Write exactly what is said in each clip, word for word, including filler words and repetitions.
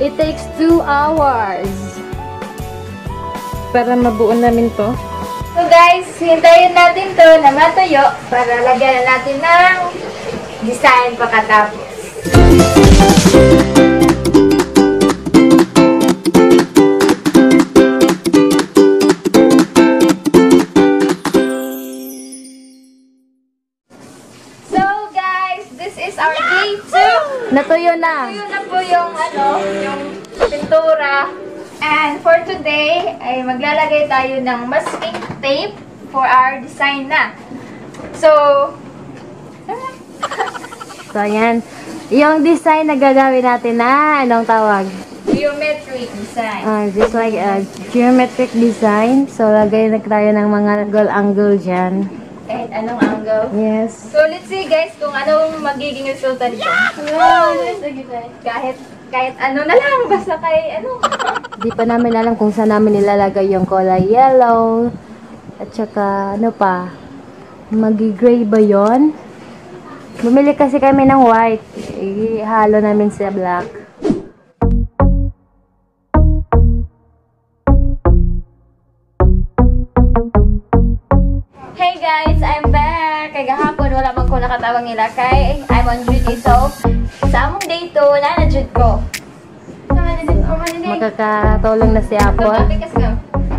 It takes two hours para mabuo namin to. So guys, hintayin natin to na matuyo para lagyan natin ng design pagkatapos. So guys, this is our day two. Natuyo na. Natuyo na po yung ano, yung pintura. And for today, ay maglalagay tayo ng masking tape for our design na. So, So, ayan. Yung design na gagawin natin na, anong tawag? geometric design. Uh, just like a geometric design. So, lagay na tayo ng mga angle-angle dyan. Kahit anong angle. Yes. So, let's see guys kung anong magiging resulta dito. Wow! Kahit, kahit ano na lang, basta kay ano. Di pa namin alam kung saan namin nilalagay yung kulay yellow. At saka, ano pa, magi-gray ba yun? Bumili kasi kami ng white. Ihalo namin sa black. Hey guys, I'm back! Kaya gahapon, wala bang ko nakatawang nila kay I'm on duty. So, sa among day to, nanajud ko. Makakatulong na si Apple. Magpapikas ka.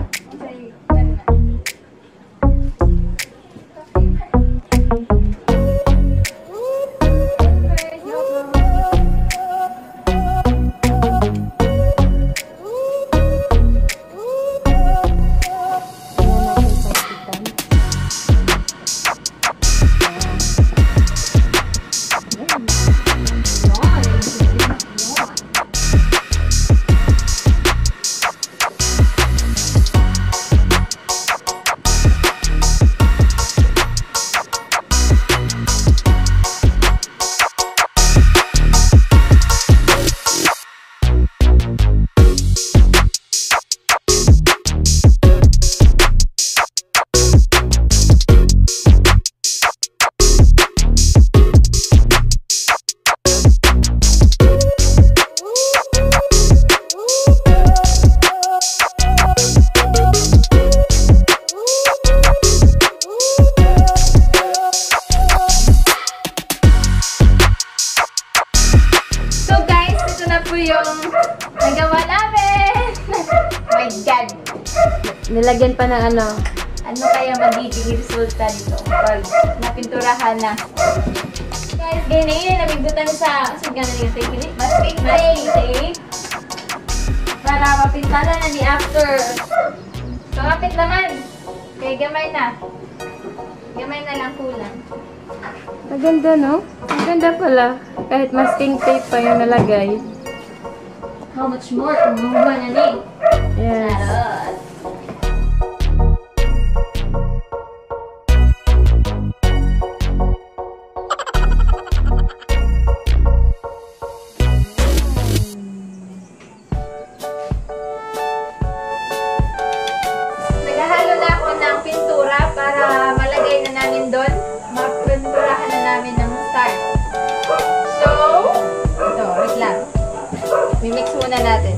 Nagawa namin! My God! Nilagyan pa ng ano? Ano kaya magiging resulta dito pag napinturahan na? Guys, ganyan, nabigbutan sa sa gano'n yung tape. Masking tape. Para mapintala na ni after. So, kapit naman. Kaya gamay na. Gamay na lang kulang. Maganda, no? Maganda pala. Kahit masking tape pa yung nalagay. How much more kung mahuman na ni? Yes. Charot. Naghahalo na ako ng pintura para malagay na namin doon. Mapinturahan na namin ng start. So, ito, wait lang. I-mix muna natin.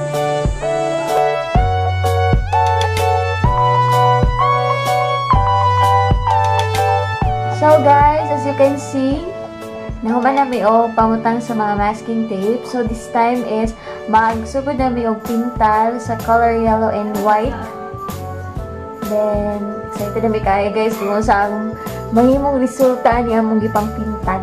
So guys, as you can see, nahuman namin o pamutang sa mga masking tape. So this time is magsugod namin o pintal sa color yellow and white. Then, excited namin kaya guys kung saan mahimong resulta niya mong gipang pintal.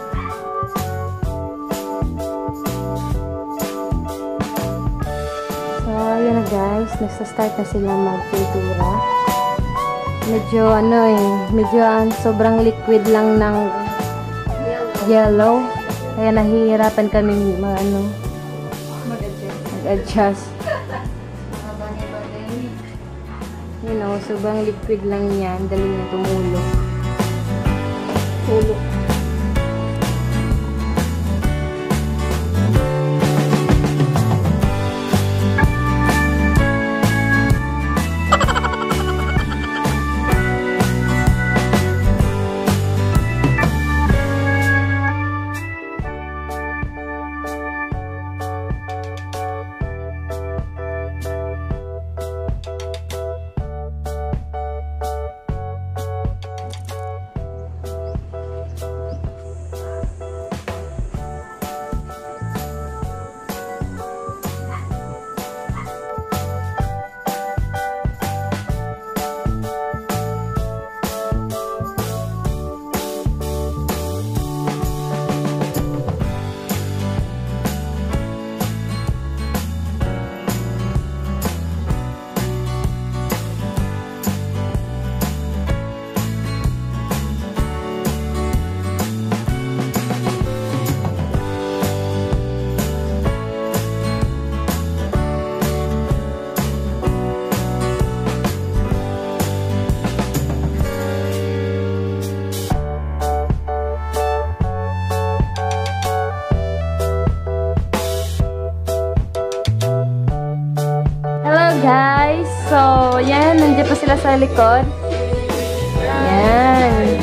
Ayun na guys, nagsa-start na sila magpintura. Medyo ano eh, medyo uh, sobrang liquid lang ng yellow. yellow. Kaya nahihirapan kami mag ano, mag-adjust. You know, sobrang liquid lang yan, dali na tumulo. Tulo. guys. So, yan. Nandiyan pa sila sa likod. Yan.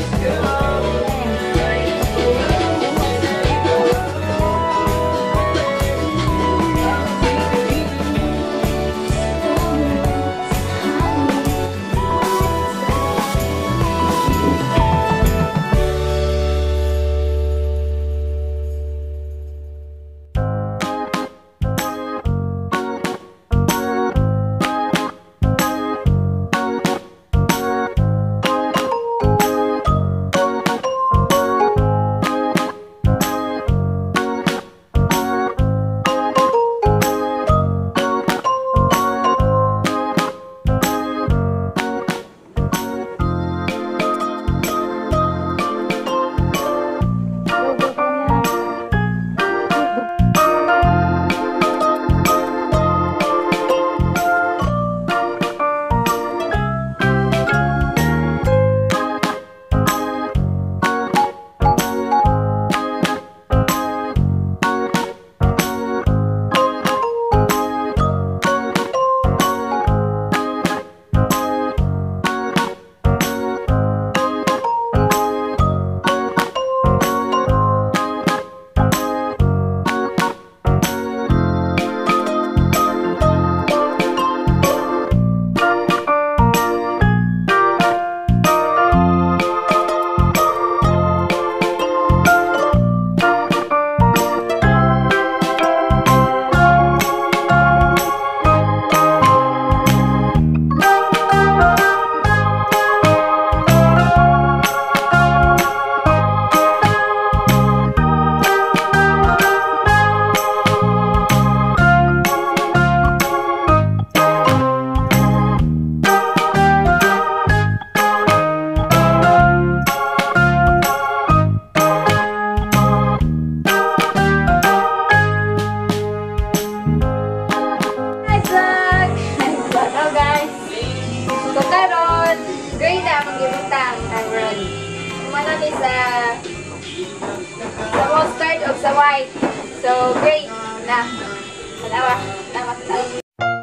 Sa most start of sa white. So, great na. Salamat. Salamat. Salamat.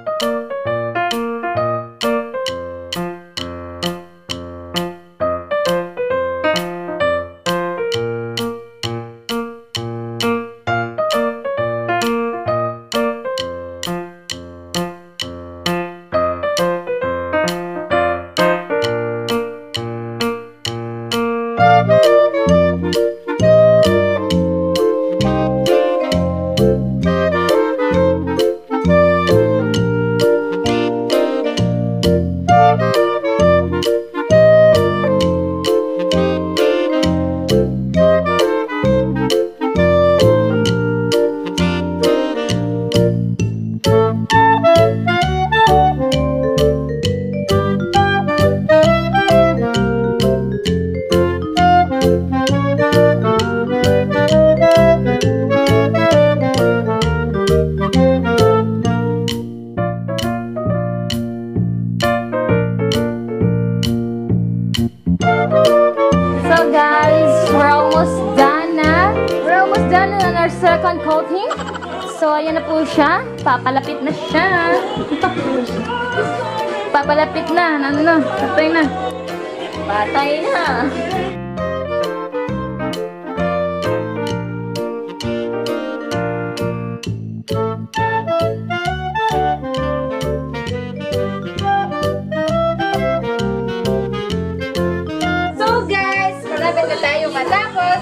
So guys, we're almost done na. We're almost done on our second coating. So ayan na po siya. Papalapit na siya. Papalapit na. Ano na? Patay na. Patay na. Malapit na tayo matapos.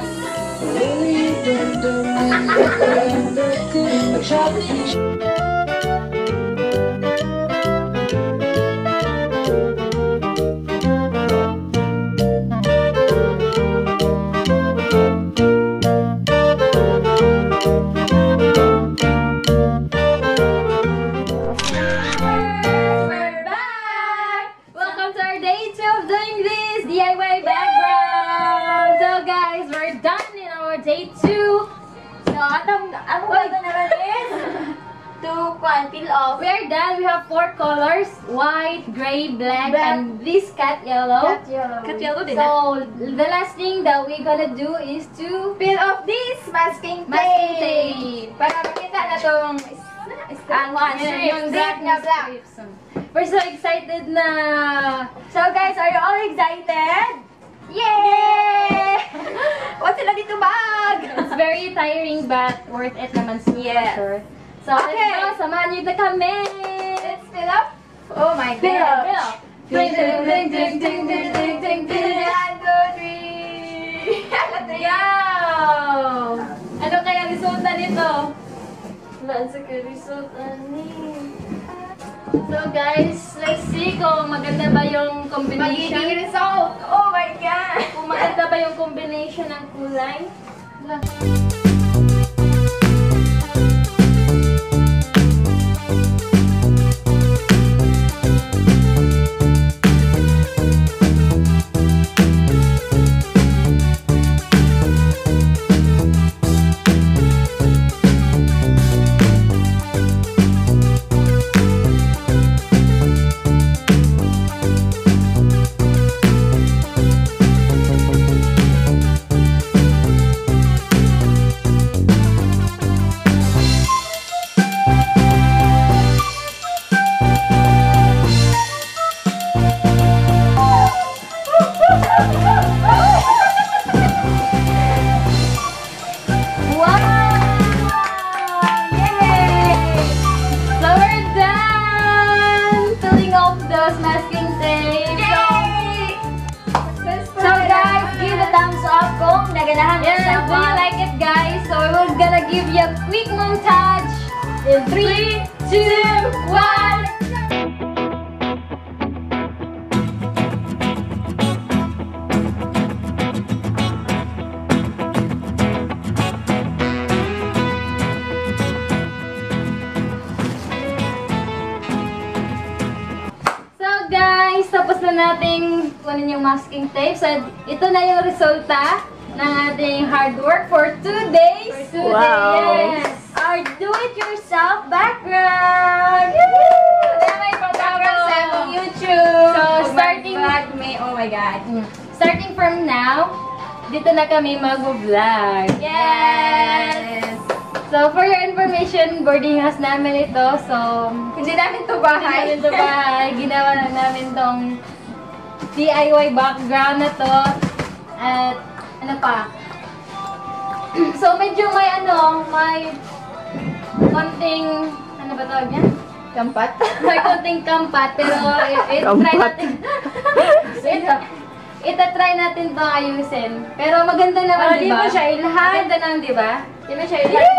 We're back! Welcome to our day two of doing this D I Y background. So guys, we're done in our day two. So, atong, ano ba ito naman is? To peel off. We're done. We have four colors. White, gray, black, black. and this cat yellow. Cat yellow. Cat yellow din. So, the last thing that we're gonna do is to peel off this masking tape. masking tape. Para makita na itong Ang one Yeah, strip, yung strip black na na black. strips. We're so excited na... So guys, are you all excited? Yay! What's sila dito bag? It's very tiring but worth it naman for Yeah. sure. So, Okay. let's go. Samahan niyo na kami. Let's fill up. Oh my Fill god. up, fill up. Ding, ding, ding, ding, ding, ding, ding, ding, ding. One, two, three. One, three. Go! Ano kaya resulta nito? Wala sa resulta ni. So guys, let's see kung maganda ba yung Magiging combination. result. Oh my god. Kung maganda ba yung combination ng kulay. Naganahan Yeah, sa do you like it, guys? So we're gonna give you a quick montage in three, two, one. So guys, tapos na nating kunin yung masking tape. So ito na yung resulta ng ating hard work for two days. For two Wow. days. Yes. Our do-it-yourself background! Woo! Then may background sa akong YouTube. So, Ug starting- mag-vlog may, oh my god. Starting from now, dito na kami mag-vlog. Yes! So for your information, boarding house namin ito. So Hindi namin to Hindi bahay. namin ito bahay. Ginawa na namin tong D I Y background na to. At ano pa? So medyo may ano, may konting, ano ba tawag yan? Kampat? May konting kampat, pero i- i-try natin. ito, ita-try natin to ayusin. Pero maganda naman, Oh, di di ba? mo siya ilhan. Maganda naman, di ba? Di mo siya ilike.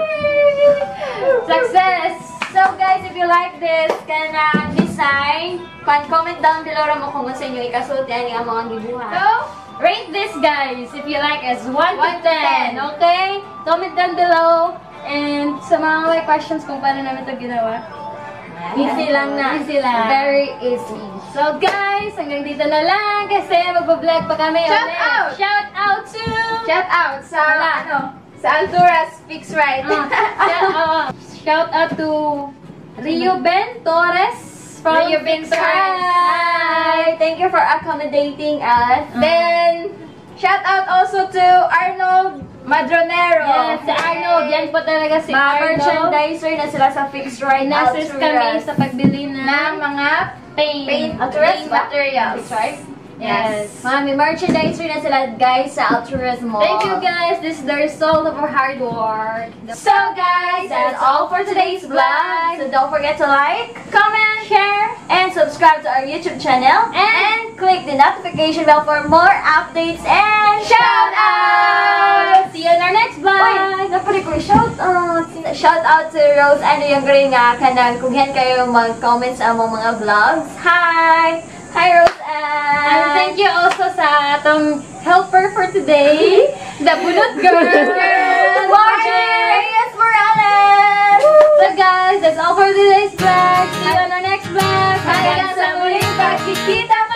Success! So guys, if you like this kanang design, pan comment down below ra mo kung sa inyo ikasulti ani ang mga gibuhat. So, rate this, guys, if you like as one One to to ten, ten. okay? Comment down below. And sa mga may questions kung paano namin ito ginawa. Easy lang na. Easy lang. Very easy. So guys, hanggang dito na lang kasi magbablog pa kami Shout ulit. out! Shout out to... Shout out sa Wala. ano, sa Alturas Fix Right. Ah, shout, uh, shout out to Rio Ben Torres from Rio Fix Fix Right. Right. Thank you for accommodating us. Ah. Then shout out also to Arnold Madronero. Yes, si Arnold. Yan po talaga si Mga Arnold. merchandiser na sila sa Fix Right. Inassist kami sa pagbili ng ng mga paint. paint Alturas Paint ba? materials. Fix Right? Yes. Mga may merchandiser na sila guys sa Alturas Mall. Thank you guys. This is the result of our hard work. So guys, that's all for today's vlog. So don't forget to like, comment, share, and subscribe to our YouTube channel. And click the notification bell for more updates and shout outs! See you in our next vlog. Wait, napali ko shout out. Shout out to Rose ano yung green nga kanang kung yan kayo mag-comment sa among mga vlogs. Hi! Hi Rose Ann! And thank you also sa atong helper for today, the Bunot Girl. Margie Reyes Morales! So guys, that's all for today's vlog. See you on our next vlog. Hanggang sa muling pagkikita